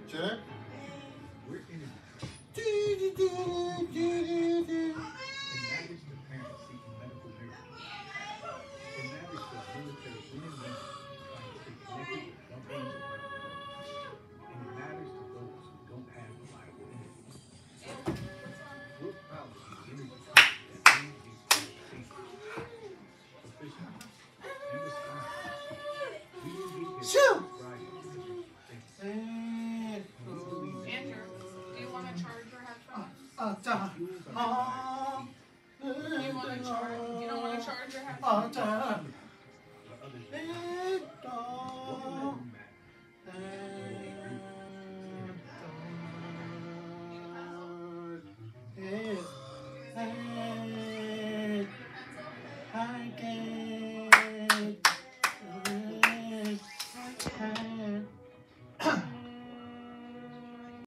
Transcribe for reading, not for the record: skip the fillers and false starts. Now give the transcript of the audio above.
Check. We're in it. Do, And that is the parents seeking medical miracles. And that is the military men and women trying to stay connected with loved ones around the world. And it matters to those who don't have reliable energy. We're proud to be the energy company that brings these calls safely, efficiently, and responsibly. We didn't get here Shoo! to prescribe you everything. and We believe that Andrew, do you want to charge your headphones? fuels our desire Do you want to charge? You don't want to charge your to headphones? see where others what will matter.